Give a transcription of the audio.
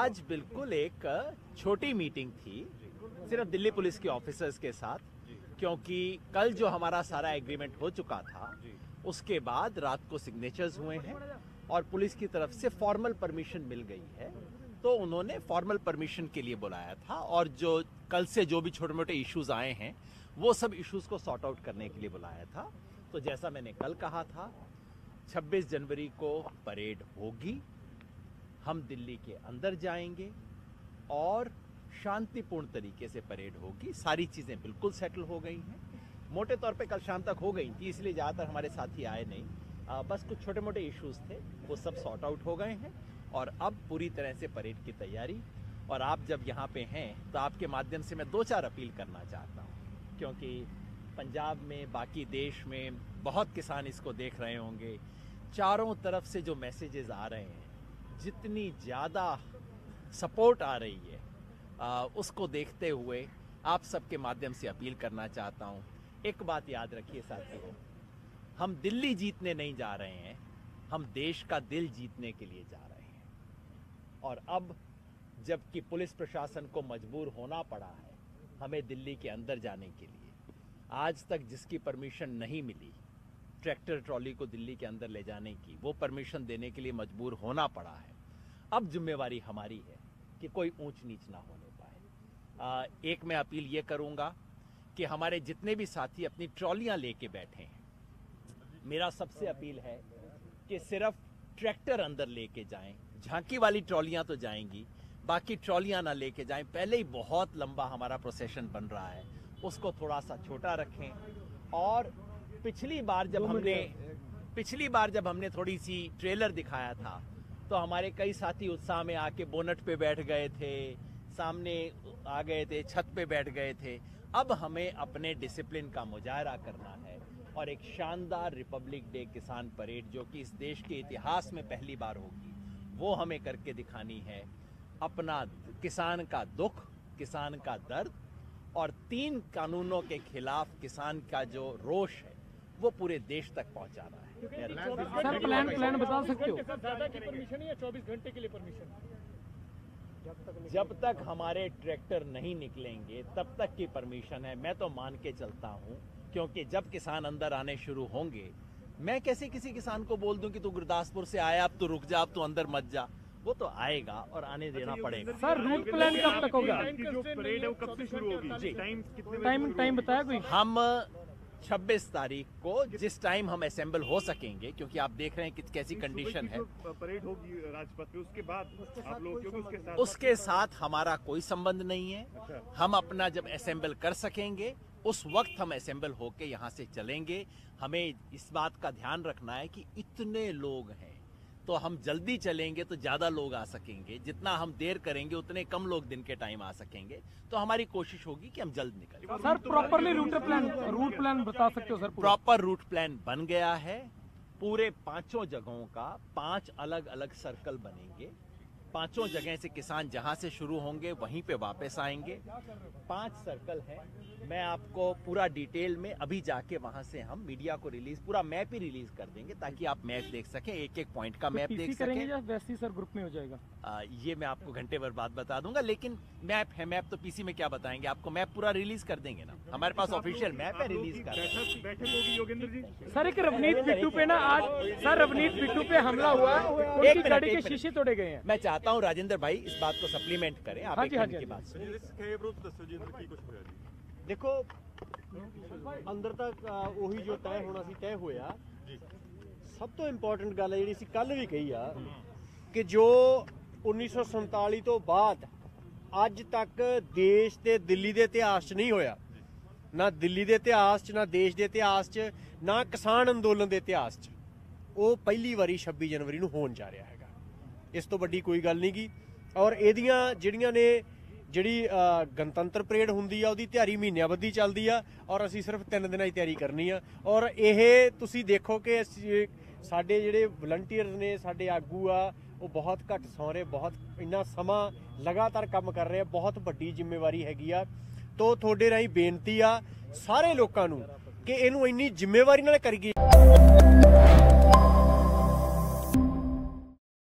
आज बिल्कुल एक छोटी मीटिंग थी सिर्फ दिल्ली पुलिस के ऑफिसर्स के साथ, क्योंकि कल जो हमारा सारा एग्रीमेंट हो चुका था उसके बाद रात को सिग्नेचर्स हुए हैं और पुलिस की तरफ से फॉर्मल परमिशन मिल गई है, तो उन्होंने फॉर्मल परमिशन के लिए बुलाया था और जो कल से जो भी छोटे मोटे इश्यूज आए हैं वो सब इश्यूज को सॉर्ट आउट करने के लिए बुलाया था। तो जैसा मैंने कल कहा था, 26 जनवरी को परेड होगी, हम दिल्ली के अंदर जाएंगे और शांतिपूर्ण तरीके से परेड होगी। सारी चीज़ें बिल्कुल सेटल हो गई हैं, मोटे तौर पे कल शाम तक हो गई थी, इसलिए ज़्यादातर हमारे साथी आए नहीं। बस कुछ छोटे मोटे इश्यूज थे, वो सब सॉर्ट आउट हो गए हैं और अब पूरी तरह से परेड की तैयारी। और आप जब यहाँ पे हैं तो आपके माध्यम से मैं 2-4 अपील करना चाहता हूँ, क्योंकि पंजाब में, बाकी देश में बहुत किसान इसको देख रहे होंगे। चारों तरफ से जो मैसेजेस आ रहे हैं, जितनी ज़्यादा सपोर्ट आ रही है, उसको देखते हुए आप सबके माध्यम से अपील करना चाहता हूँ। एक बात याद रखिए साथियों, हम दिल्ली जीतने नहीं जा रहे हैं, हम देश का दिल जीतने के लिए जा रहे हैं। और अब जबकि पुलिस प्रशासन को मजबूर होना पड़ा है हमें दिल्ली के अंदर जाने के लिए, आज तक जिसकी परमिशन नहीं मिली ट्रैक्टर ट्रॉली को दिल्ली के अंदर ले जाने की, वो परमिशन देने के लिए मजबूर होना पड़ा है। अब जिम्मेवारी हमारी है कि कोई ऊंच नीच ना होने पाए। एक मैं अपील ये करूंगा कि हमारे जितने भी साथी अपनी ट्रॉलियां लेके बैठे हैं, मेरा सबसे अपील है कि सिर्फ ट्रैक्टर अंदर लेके जाएं। झांकी वाली ट्रॉलियां तो जाएंगी, बाकी ट्रॉलियां ना लेके जाएं। पहले ही बहुत लंबा हमारा प्रोसेशन बन रहा है, उसको थोड़ा सा छोटा रखें। और पिछली बार जब हमने थोड़ी सी ट्रेलर दिखाया था तो हमारे कई साथी उत्साह में आके बोनट पे बैठ गए थे, सामने आ गए थे, छत पे बैठ गए थे। अब हमें अपने डिसिप्लिन का मुजाहरा करना है और एक शानदार रिपब्लिक डे किसान परेड, जो कि इस देश के इतिहास में पहली बार होगी, वो हमें करके दिखानी है। अपना किसान का दुख, किसान का दर्द और 3 कानूनों के खिलाफ किसान का जो रोष है वो पूरे देश तक पहुंचाना है। सर प्लान बता सकते हो? ज्यादा की परमिशन या 24 घंटे के लिए परमिशन? जब तक हमारे ट्रैक्टर नहीं निकलेंगे तब तक की परमिशन है। मैं तो मान के चलता हूं, क्योंकि जब किसान अंदर आने शुरू होंगे, मैं कैसे किसी किसान को बोल दूं कि तू गुरदासपुर से आया, अब तू रुक जा, अब तू अंदर मत जा। वो तो आएगा और आने देना पड़ेगा। सर रूट प्लान कब तक होगा? जो परेड है वो कब से शुरू होगी? जी, टाइम बताया कोई? हम 26 तारीख को जिस टाइम हम असेंबल हो सकेंगे, क्योंकि आप देख रहे हैं कि कैसी कंडीशन है। परेड होगी राजपथ पे, उसके बाद आप लोग, क्योंकि उसके साथ हमारा कोई संबंध नहीं है। हम अपना जब असेंबल कर सकेंगे उस वक्त हम असेंबल होके यहाँ से चलेंगे। हमें इस बात का ध्यान रखना है कि इतने लोग हैं, तो हम जल्दी चलेंगे तो ज्यादा लोग आ सकेंगे, जितना हम देर करेंगे उतने कम लोग दिन के टाइम आ सकेंगे। तो हमारी कोशिश होगी कि हम जल्द निकलें। सर प्रॉपरली रूट प्लान बता सकते हो सर? प्रॉपर रूट प्लान बन गया है। पूरे 5 जगहों का 5 अलग अलग सर्कल बनेंगे। 5 जगह से किसान जहां से शुरू होंगे वहीं पे वापस आएंगे। 5 सर्कल हैं। मैं आपको पूरा डिटेल में अभी जाके वहां से हम मीडिया को पूरा मैप ही रिलीज कर देंगे, ताकि आप मैप देख सकें, एक एक पॉइंट का मैप देख सकें। या वैसे ही सर ग्रुप में हो जाएगा? ये मैं आपको घंटे भर बाद बता दूंगा, लेकिन मैप है, मैप तो पीसी में क्या बताएंगे आपको, मैप पूरा रिलीज कर देंगे ना। हमारे पास ऑफिशियल मैप है, रिलीज कर बैठक होगी योगेंद्र जी। सर एक रवनीत बिट्टू पे ना आज सर रवनीत बिट्टू पे हमला हुआ, उनकी गाड़ी के शीशे तोड़े गए हैं। मैं चाहता हूँ राजेंद्र भाई इस बात को सप्लीमेंट करें। आप एक मिनट की बात सुनिए। देखो अंदर तक ਉਹੀ ਜੋ ਤੈਅ ਹੋਣਾ ਸੀ ਤੈਅ ਹੋਇਆ। ਸਭ ਤੋਂ ਇੰਪੋਰਟੈਂਟ ਗੱਲ ਜਿਹੜੀ ਸੀ ਕੱਲ ਵੀ ਕਹੀ ਆ ਕਿ ਜੋ 1947 ਤੋਂ ਬਾਅਦ ਅੱਜ ਤੱਕ ਦੇਸ਼ ਤੇ ਦਿੱਲੀ ਦੇ ਇਤਿਹਾਸ 'ਚ ਨਹੀਂ ਹੋਇਆ, ਨਾ ਦਿੱਲੀ ਦੇ ਇਤਿਹਾਸ 'ਚ, ਨਾ ਦੇਸ਼ ਦੇ ਇਤਿਹਾਸ 'ਚ, ਨਾ ਕਿਸਾਨ ਅੰਦੋਲਨ ਦੇ ਇਤਿਹਾਸ 'ਚ, ਉਹ ਪਹਿਲੀ ਵਾਰੀ 26 ਜਨਵਰੀ ਨੂੰ ਹੋਣ ਜਾ ਰਿਹਾ ਹੈਗਾ। ਇਸ ਤੋਂ ਵੱਡੀ ਕੋਈ ਗੱਲ ਨਹੀਂ ਗੀ। ਔਰ ਇਹਦੀਆਂ ਜਿਹੜੀਆਂ ਨੇ ਜਿਹੜੀ ਗਣਤੰਤਰ ਪਰੇਡ ਹੁੰਦੀ ਆ ਉਹਦੀ ਤਿਆਰੀ ਮਹੀਨਿਆਂ ਬੱਧੀ ਚੱਲਦੀ ਆ, ਔਰ ਅਸੀਂ ਸਿਰਫ 3 ਦਿਨਾਂ ਦੀ ਤਿਆਰੀ ਕਰਨੀ ਆ। ਔਰ ਇਹ ਤੁਸੀਂ ਦੇਖੋ ਕਿ ਸਾਡੇ ਜਿਹੜੇ ਵਲੰਟੀਅਰਸ ਨੇ, ਸਾਡੇ ਆਗੂ ਆ, ਉਹ ਬਹੁਤ ਘੱਟ ਸੌਂ ਰਹੇ, ਬਹੁਤ ਇੰਨਾ ਸਮਾਂ ਲਗਾਤਾਰ ਕੰਮ ਕਰ ਰਹੇ ਆ। ਬਹੁਤ ਵੱਡੀ ਜ਼ਿੰਮੇਵਾਰੀ ਹੈਗੀ ਆ। ਤੋਂ ਤੁਹਾਡੇ ਰਾਹੀਂ ਬੇਨਤੀ ਆ ਸਾਰੇ ਲੋਕਾਂ ਨੂੰ ਕਿ ਇਹਨੂੰ ਇੰਨੀ ਜ਼ਿੰਮੇਵਾਰੀ ਨਾਲ ਕਰੀਏ।